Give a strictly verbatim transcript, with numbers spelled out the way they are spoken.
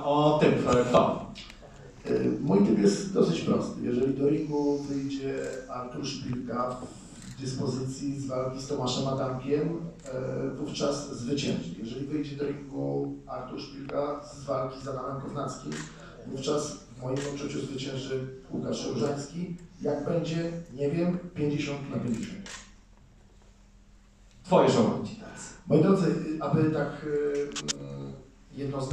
o typ, kto? Mój typ jest dosyć prosty. Jeżeli do ringu wyjdzie Artur Szpilka w dyspozycji z walki z Tomaszem Adamkiem, wówczas zwycięży. Jeżeli wyjdzie do ringu Artur Szpilka z walki z Adamem Kownackim, wówczas w moim odczuciu zwycięży Łukasz Różański. Jak będzie, nie wiem, pięćdziesiąt na pięćdziesiąt. Twoje żołnierze teraz. Moi drodzy, aby tak jednoznacznie